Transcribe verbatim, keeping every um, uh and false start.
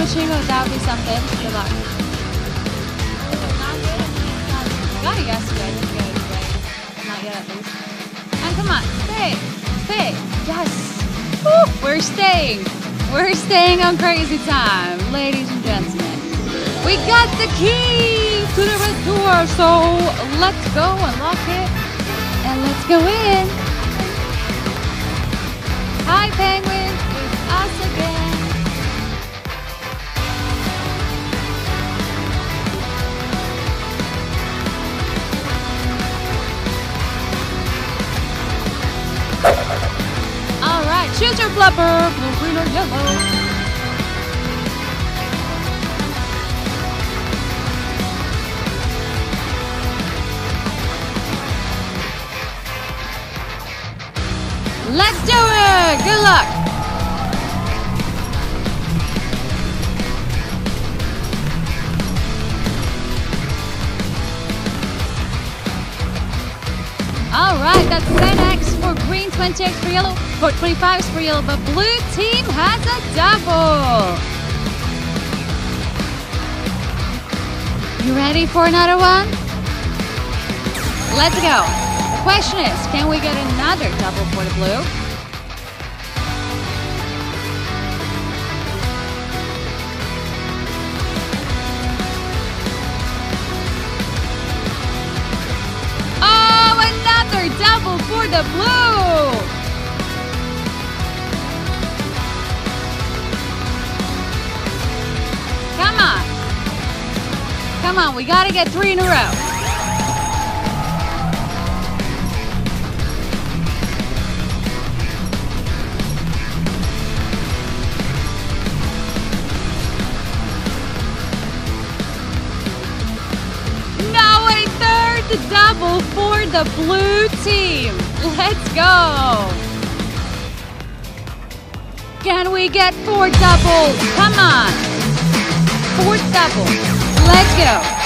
finishing, oh, that would be something. Good luck. If it's not good, I mean, it's not. You gotta guess good. It's good, right? Not yet, at least. And come on, stay. Stay. Yes. Woo, we're staying. We're staying on Crazy Time, ladies and gentlemen. We got the key to the red door, so let's go unlock it and let's go in. Hi, Penguin. It's us again. All right, choose your flipper, blue, green, or yellow. Let's do it! Good luck! Alright, that's ten X for green, twenty X for yellow, for twenty-five X for yellow, but blue team has a double! You ready for another one? Let's go! The question is, can we get another double for the blue? Oh, another double for the blue! Come on. Come on, we gotta get three in a row. The double for the blue team. Let's go. Can we get four doubles? Come on. Fourth double. Let's go.